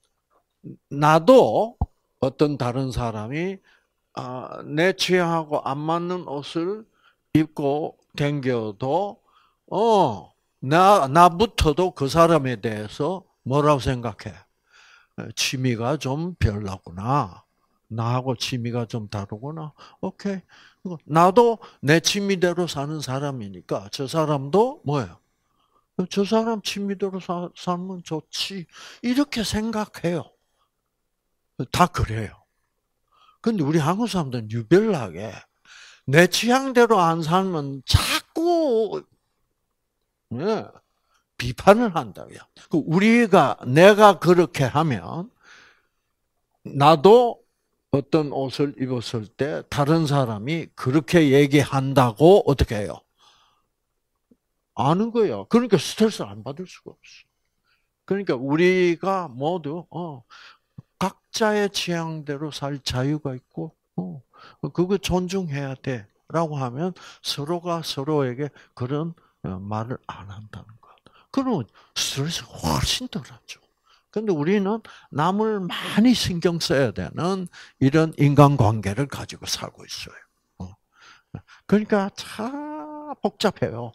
나도 어떤 다른 사람이 내 취향하고 안 맞는 옷을 입고 댕겨도 어, 나, 나부터도 그 사람에 대해서 뭐라고 생각해? 취미가 좀 별나구나. 나하고 취미가 좀 다르구나. 오케이. 나도 내 취미대로 사는 사람이니까 저 사람도 뭐예요? 저 사람 취미대로 사, 살면 좋지. 이렇게 생각해요. 다 그래요. 근데 우리 한국 사람들은 유별나게 내 취향대로 안 살면 자꾸 네, 비판을 한다고요. 우리가 내가 그렇게 하면 나도 어떤 옷을 입었을 때 다른 사람이 그렇게 얘기한다고 어떻게 해요? 아는 거예요. 그러니까 스트레스를 안 받을 수가 없어. 그러니까 우리가 모두 어, 각자의 취향대로 살 자유가 있고 어, 그거 존중해야 돼라고 하면 서로가 서로에게 그런 말을 안 한다는 것. 그러면 스트레스가 훨씬 덜하죠. 그런데 우리는 남을 많이 신경 써야 되는 이런 인간관계를 가지고 살고 있어요. 그러니까 참 복잡해요.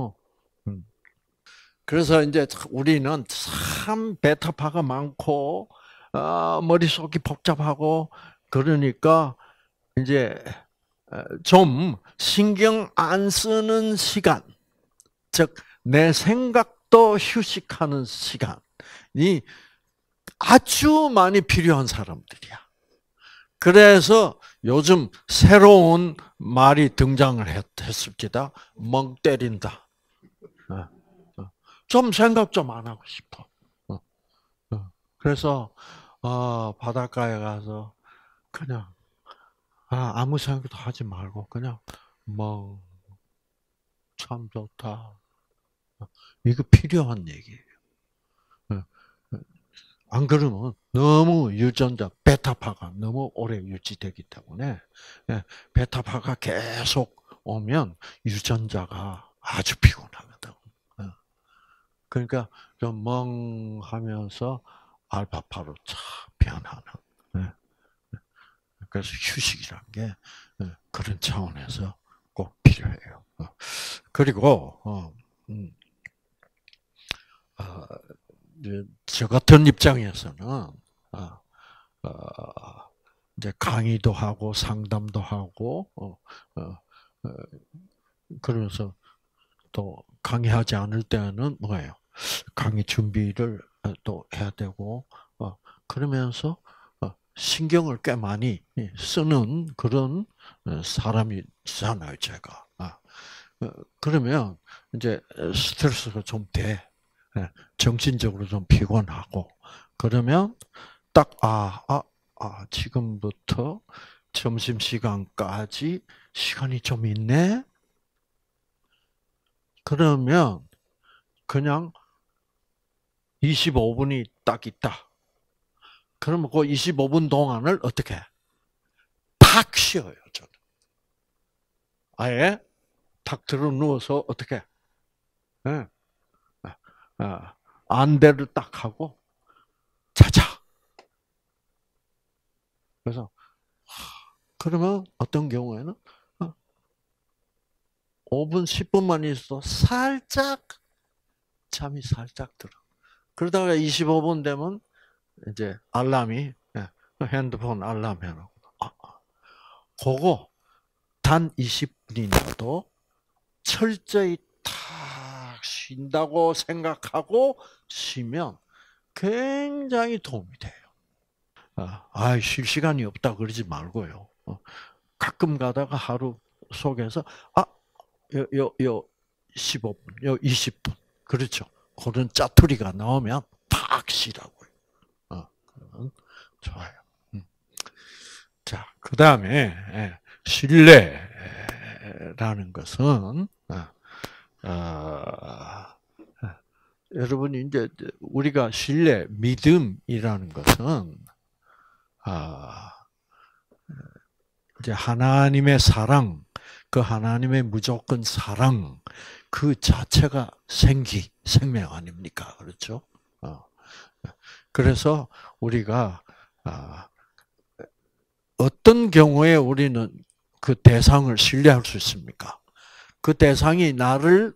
그래서 이제 우리는 참 베타파가 많고 머릿속이 복잡하고 그러니까 이제 좀 신경 안 쓰는 시간, 즉 내 생각도 휴식하는 시간이 아주 많이 필요한 사람들이야. 그래서 요즘 새로운 말이 등장을 했습니다. 멍 때린다. 좀 생각 좀 안 하고 싶어. 그래서 어, 바닷가에 가서 그냥 아, 아무 생각도 하지 말고 그냥 멍, 참 좋다. 이거 필요한 얘기예요. 안 그러면 너무 유전자 베타파가 너무 오래 유지되기 때문에 베타파가 계속 오면 유전자가 아주 피곤하거든. 그러니까 좀 멍하면서 알파파로 쫙 변하는. 그래서 휴식이란 게 그런 차원에서 꼭 필요해요. 그리고 어, 음, 어, 저 같은 입장에서는 이제 강의도 하고 상담도 하고 어, 어, 어, 그러면서 또 강의하지 않을 때는 뭐예요? 강의 준비를 또 해야 되고 어, 그러면서 어, 신경을 꽤 많이 쓰는 그런 사람이잖아요, 제가. 아, 어, 그러면 이제 스트레스가 좀 돼. 예, 정신적으로 좀 피곤하고 그러면 딱 아, 아, 아 지금부터 점심 시간까지 시간이 좀 있네. 그러면 그냥 이십오 분이 딱 있다. 그러면 그 이십오 분 동안을 어떻게 탁 쉬어요, 저는. 아예 탁 들어 누워서 어떻게 예. 아, 안대를 딱 하고 자자. 그래서 그러면 어떤 경우에는 오 분, 십 분만 있어도 살짝 잠이 살짝 들어. 그러다가 이십오 분 되면 이제 알람이 예, 핸드폰 알람 해놓고 아, 그거 단 이십 분이라도 철저히 탁 쉰다고 생각하고 쉬면 굉장히 도움이 돼요. 아, 쉴 시간이 없다 그러지 말고요. 어, 가끔 가다가 하루 속에서 아, 요, 요, 요 십오 분, 요 이십 분. 그렇죠. 그런 짜투리가 나오면 탁 쉬라고요. 어, 그러면 좋아요. 음. 자, 그 다음에, 신뢰라는 것은, 어, 어, 여러분이 이제 우리가 신뢰, 믿음이라는 것은, 아, 이제 하나님의 사랑, 그 하나님의 무조건 사랑, 그 자체가 생기, 생명 아닙니까? 그렇죠? 어. 그래서 우리가, 아, 어떤 경우에 우리는 그 대상을 신뢰할 수 있습니까? 그 대상이 나를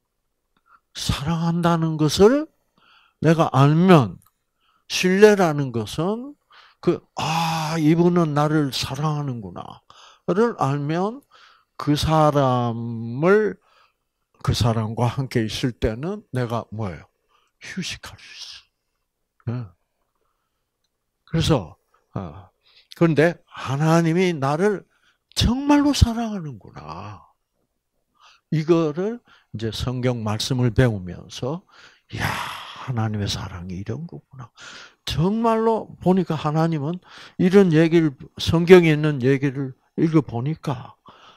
사랑한다는 것을 내가 알면, 신뢰라는 것은 그, 아, 이분은 나를 사랑하는구나. 를 알면 그 사람을, 그 사람과 함께 있을 때는 내가 뭐예요? 휴식할 수 있어. 그래서, 어, 그런데 하나님이 나를 정말로 사랑하는구나. 이거를 이제 성경 말씀을 배우면서, 이야, 하나님의 사랑이 이런 거구나. 정말로 보니까 하나님은 이런 얘기를, 성경에 있는 얘기를 읽어보니까,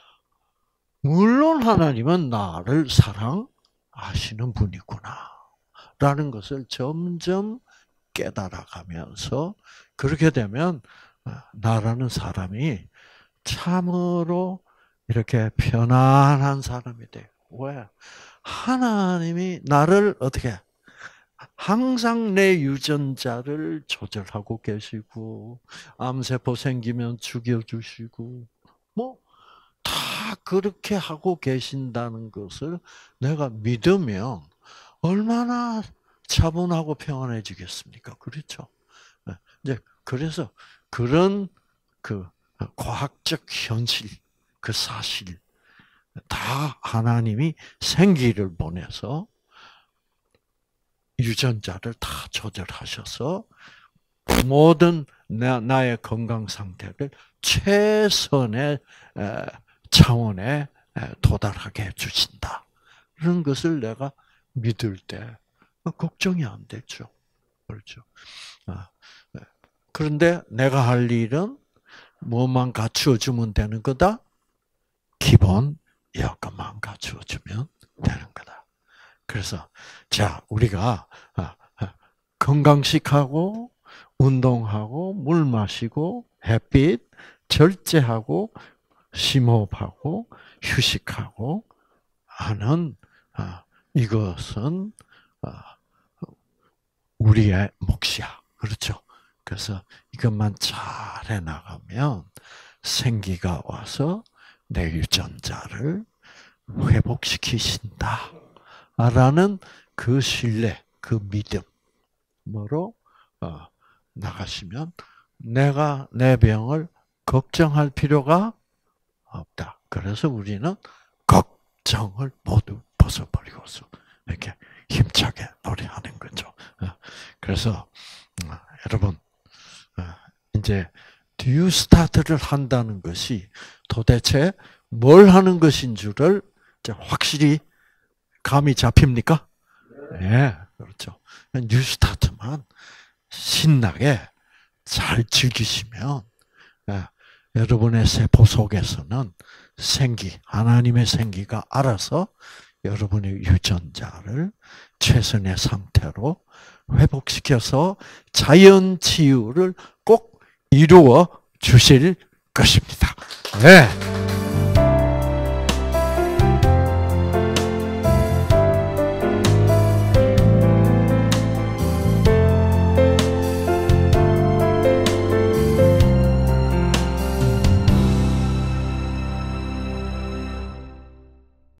물론 하나님은 나를 사랑하시는 분이구나. 라는 것을 점점 깨달아가면서, 그렇게 되면, 나라는 사람이 참으로 이렇게 편안한 사람이 돼요. 왜? 하나님이 나를 어떻게 항상 내 유전자를 조절하고 계시고 암세포 생기면 죽여주시고 뭐 다 그렇게 하고 계신다는 것을 내가 믿으면 얼마나 차분하고 평안해지겠습니까? 그렇죠? 이제 그래서 그런 그 과학적 현실, 그 사실 다 하나님이 생기를 보내서 유전자를 다 조절하셔서 모든 나, 나의 건강 상태를 최선의 차원에 도달하게 해주신다. 그런 것을 내가 믿을 때 걱정이 안 되죠. 그렇죠. 그런데 내가 할 일은 뭐만 갖추어주면 되는 거다? 기본 여건만 갖추어주면 되는 거다. 그래서 자 우리가 건강식하고 운동하고 물 마시고 햇빛 절제하고 심호흡하고 휴식하고 하는 이것은 우리의 몫이야. 그렇죠? 그래서 이것만 잘 해나가면 생기가 와서 내 유전자를 회복시키신다. 라는 그 신뢰, 그 믿음으로 나가시면 내가 내 병을 걱정할 필요가 없다. 그래서 우리는 걱정을 모두 벗어버리고서 이렇게 힘차게 노래하는 거죠. 그래서 여러분 이제 뉴스타트를 한다는 것이 도대체 뭘 하는 것인 줄을 확실히 감이 잡힙니까? 네, 그렇죠. 뉴스타트만 신나게 잘 즐기시면 여러분의 세포 속에서는 생기, 하나님의 생기가 알아서 여러분의 유전자를 최선의 상태로 회복시켜서 자연 치유를 꼭 이루어 주실 것입니다. 네.